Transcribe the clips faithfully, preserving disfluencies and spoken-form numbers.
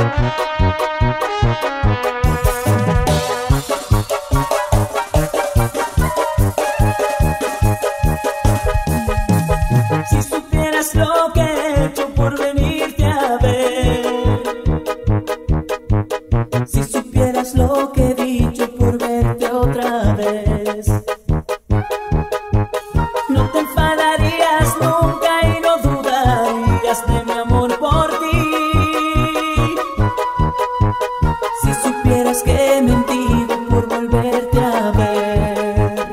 Si supieras lo que he hecho por venirte a ver, si supieras lo que he dicho por verte otra vez, no te enfadarías nunca y no dudarías de mi amor por ti. Si supieras que he mentido por volverte a ver,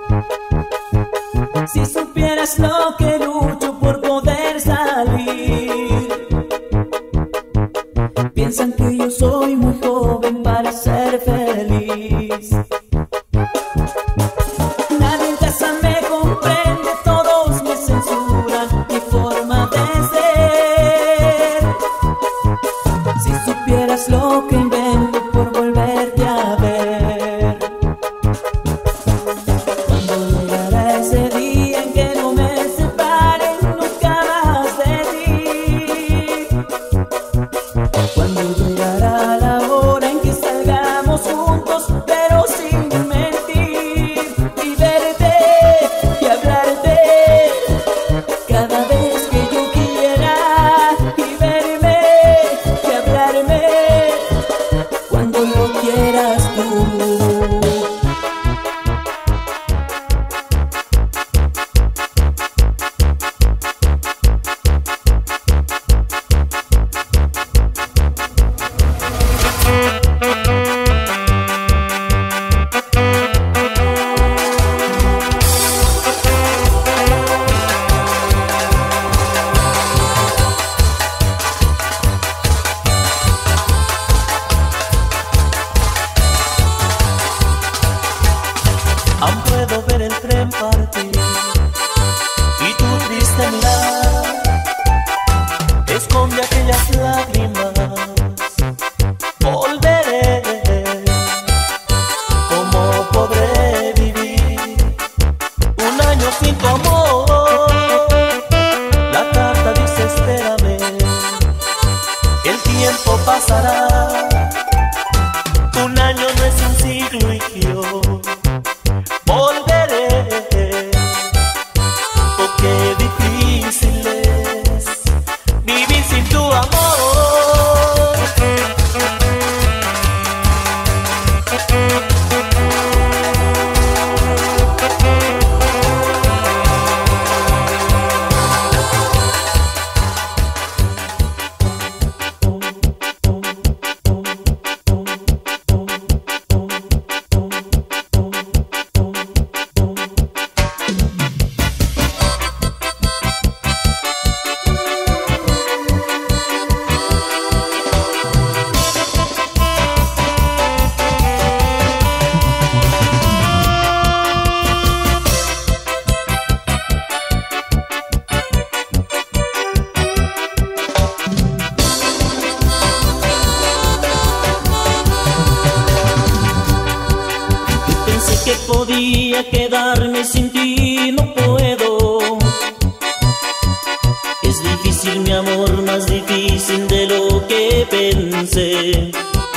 si supieras lo que lucho por poder salir. Piensan que yo soy muy joven para ser feliz. Nadie en casa me comprende, todos me censuran mi forma de ser. Si supieras lo que invento por volverte a ver, cuando llegará ese día en que no me separen nunca más de ti, cuando llegará la hora en que salgamos juntos pero sin mentir, y verte y hablarte cada vez que yo quiera, y verme y hablarme cuando lo quieras tú. Aún puedo ver el tren partir y tu triste mirar esconde aquellas lágrimas. Volveré, ¿cómo podré vivir un año sin tu amor? La carta dice espérame, el tiempo pasará. Un año no es un siglo y yo volveré, oh qué difícil es vivir sin tu amor. Que podía quedarme sin ti, no puedo. Es difícil mi amor, más difícil de lo que pensé.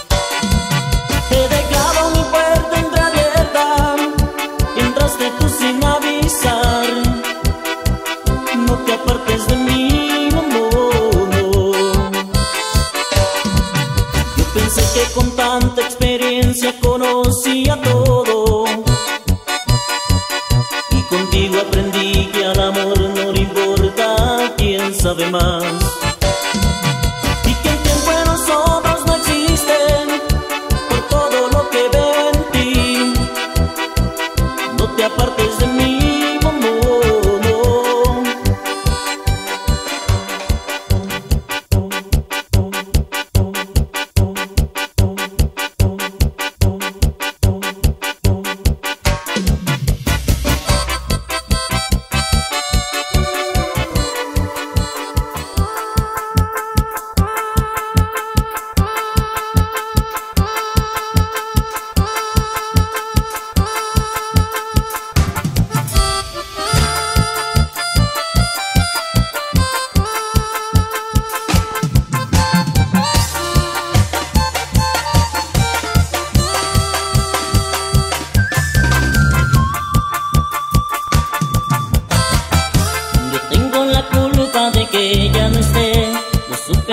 He dejado mi puerta entreabierta, entraste tú sin avisar. No te apartes de mí, amor. Yo pensé que con tanta experiencia conocía todo. Contigo aprendí que al amor no le importa quién sabe más, y que el tiempo y los hombros no existen por todo lo que ve en ti. No te apartes de mí, amor.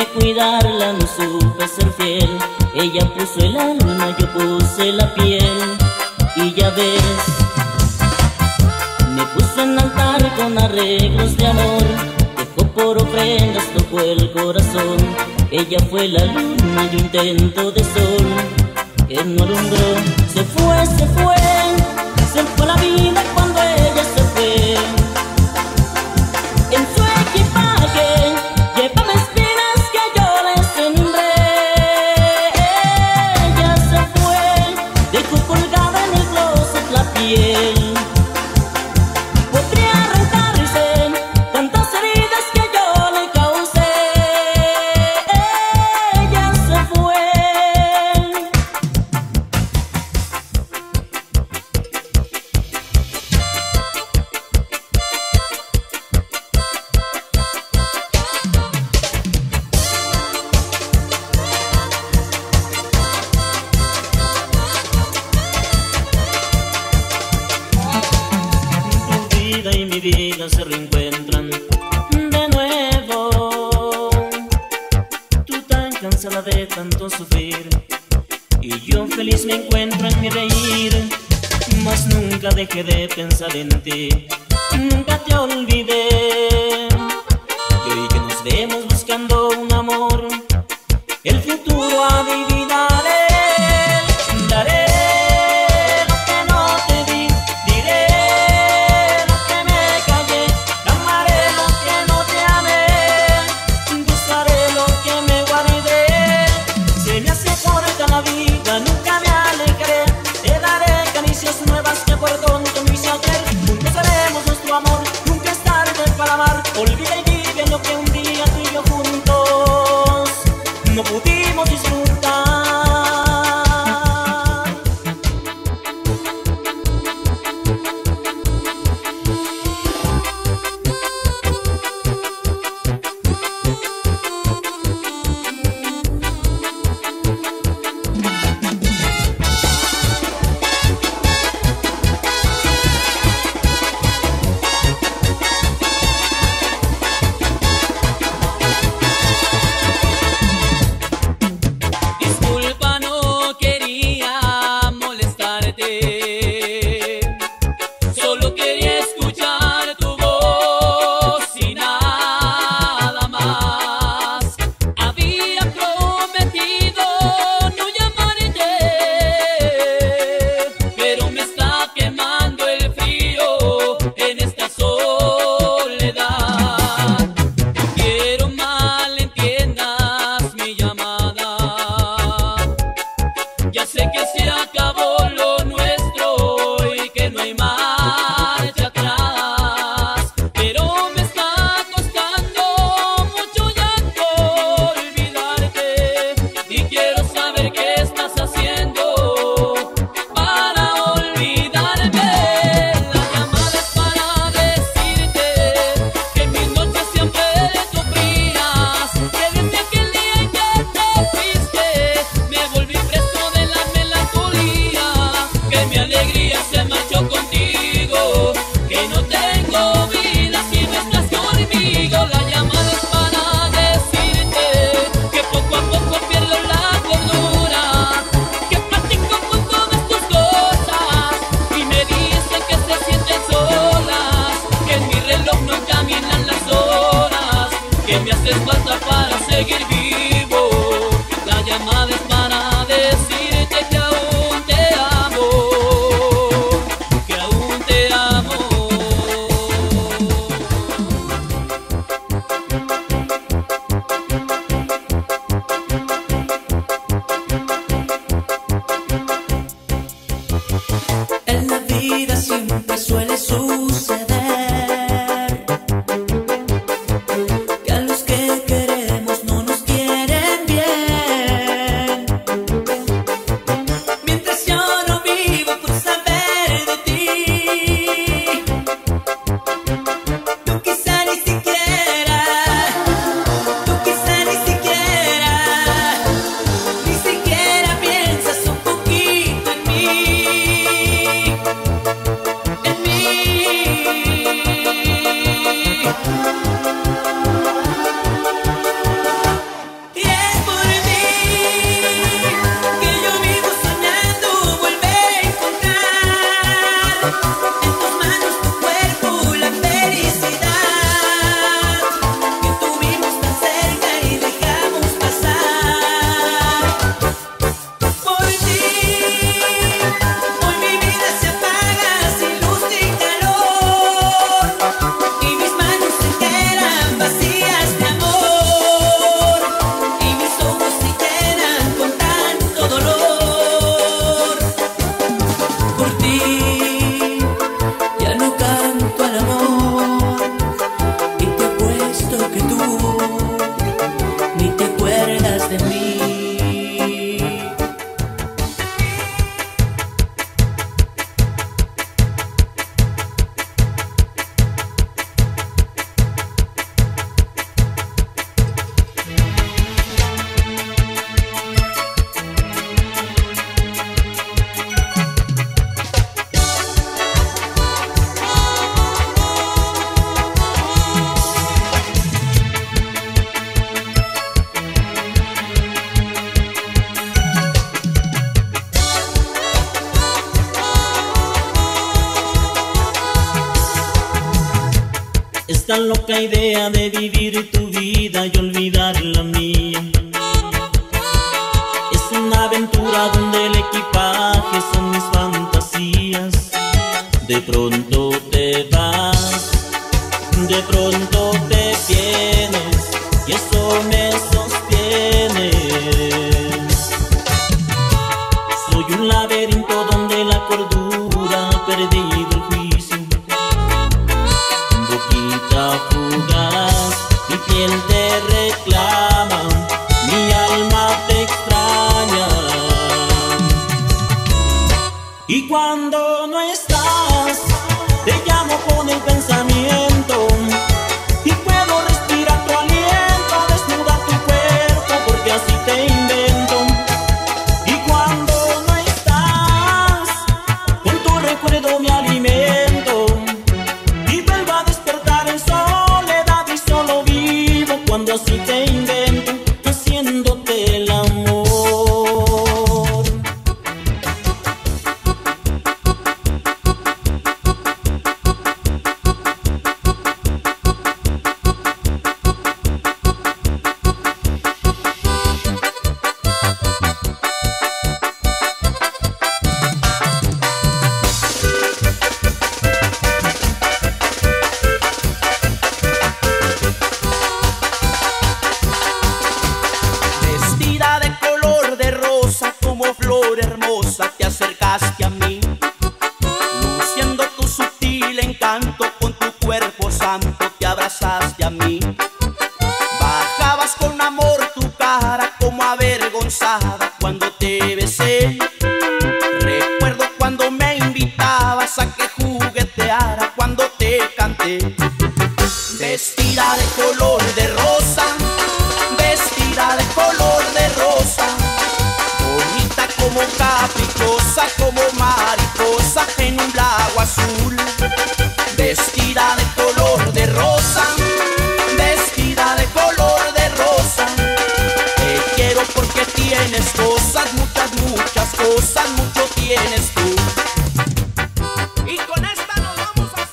supe cuidarla, no supe ser fiel. Ella puso el alma, yo puse la piel. Y ya ves, me puso en altar con arreglos de amor. Dejó por ofrendas, tocó el corazón. Ella fue la luna, yo intento de sol que no alumbró. Se fue, se fue, se fue la vida cuando ella se fue. En su equipaje llevaba espinas que yo le sembré. Ella se fue, dejó colgada en el closet la piel. Podría arrancarse tantas heridas que yo le causé. Ella se fue. Y mi vida se reencuentran de nuevo. Tú tan cansada de tanto sufrir y yo feliz me encuentro en mi reír. Mas nunca dejé de pensar en ti, nunca te olvidé. Y hoy que nos vemos buscando un amor, el futuro adivinaré. Daré la vida, nunca me alegré. Te daré caricias nuevas que por tonto me hice ayer. Juntos haremos nuestro amor, nunca es tarde para amar. Olvida y vive lo que un día tú y yo juntos no pudimos disfrutar. esa loca idea de vivir tu vida y olvidar la mía. Es una aventura donde el equipaje son mis fantasías. De pronto te vas, de pronto te vienes, y eso me sostiene. Soy un laberinto donde la cordura ha perdido el juicio. Boquita fugaz, mi piel te reclama, mi alma te extraña. Y cuando no estás, te llamo con el pensamiento, y puedo respirar tu aliento, desnudar tu cuerpo, porque así te invento. Y cuando no estás, con tu recuerdo me alimento, y vuelvo a despertar en soledad y solo vivo cuando así te invento, haciéndote el amor. Flor hermosa, te acercaste a mí, luciendo tu sutil encanto, con tu cuerpo santo te abrazaste a mí. Bajabas con amor tu cara como avergonzada cuando te besé. Recuerdo cuando me invitabas a que jugueteara cuando te canté. Vestida de color de rosa, vestida de color de rosa, como caprichosa, como mariposa en un lago azul. Vestida de color de rosa, vestida de color de rosa. Te quiero porque tienes cosas, muchas, muchas cosas, mucho tienes tú. Y con esta nos vamos a...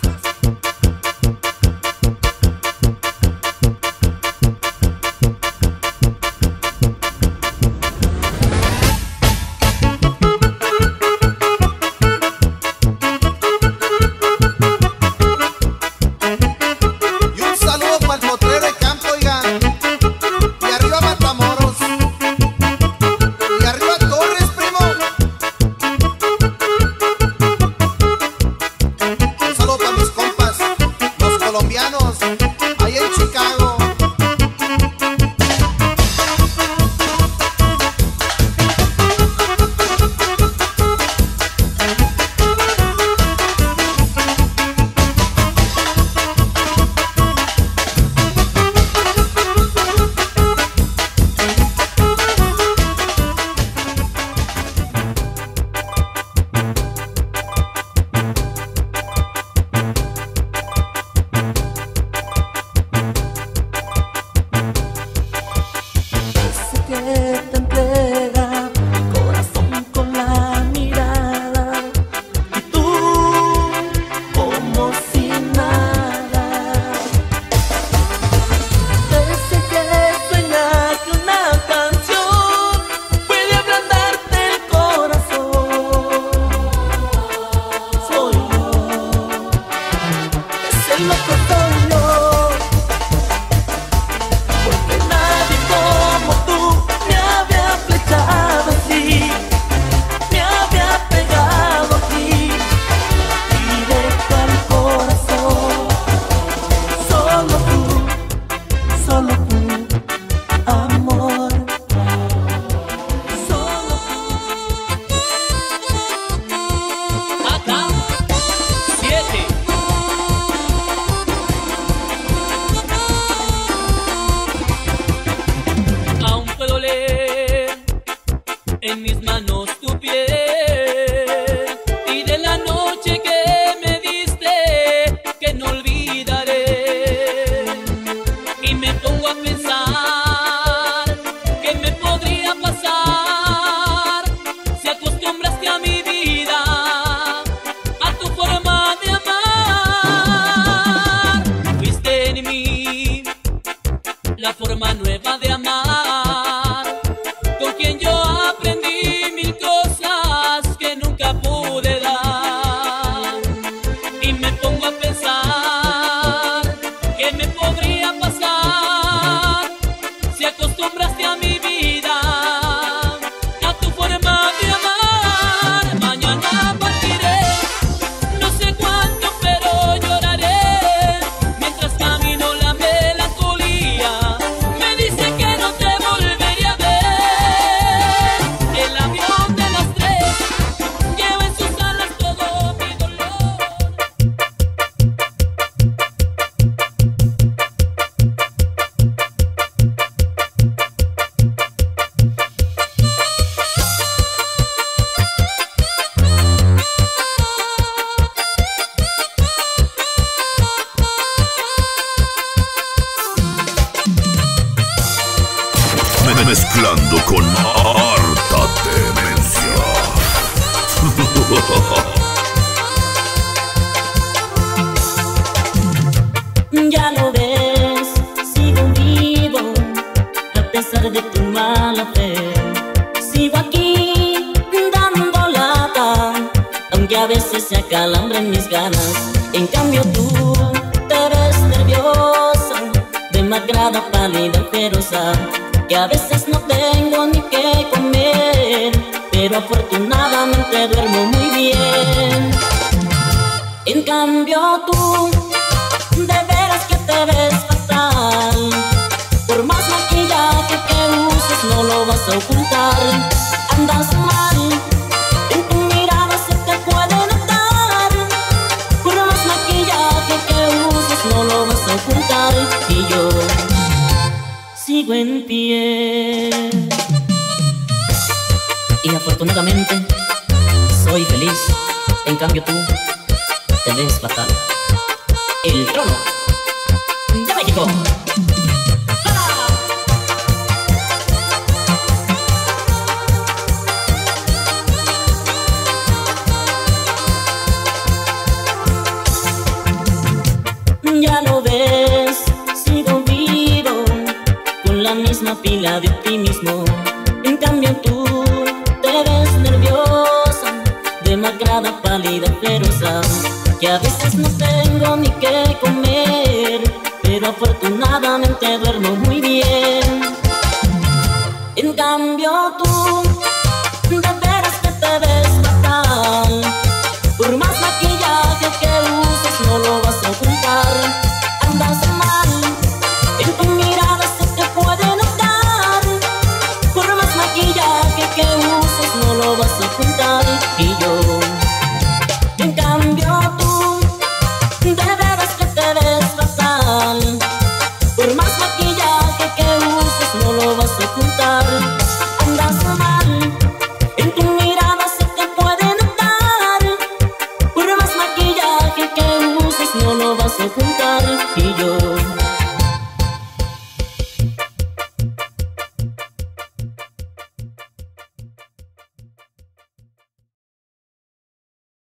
colombianos, ahí en Chicago. En mis manos tu piel, y de la noche que me diste que no olvidaré. Y me pongo a pensar qué me podría pasar si acostumbraste a mi vida a tu forma de amar. Fuiste en Ando con harta demencia. Ya lo ves, sigo vivo a pesar de tu mala fe. Sigo aquí dando lata, aunque a veces se acalambran mis ganas. En cambio tú te ves nerviosa, demacrada, pálida, ojerosa, que a veces no tengo ni qué comer, pero afortunadamente duermo muy bien. En cambio tú, de veras que te ves fatal. Por más maquillaje que uses no lo vas a ocultar. Andas mal, en tu mirada se te puede notar. Por más maquillaje que uses no lo vas a ocultar. Y yo sigo en pie. Y afortunadamente soy feliz. En cambio tú te ves fatal. El trono de México. ¡Ah! Ya lo ves, sigo vivo con la misma pila de optimismo. En cambio tú te ves nerviosa, demacrada, pálida, ojerosa, que a veces no tengo ni qué comer, pero afortunadamente duermo muy bien. En cambio tú, de veras que te ves fatal. Por más maquillaje que uses no lo vas a ocultar. Andas mal, en tu mirada se te puede notar. Por más maquillaje que uses no lo vas a ocultar. Y yo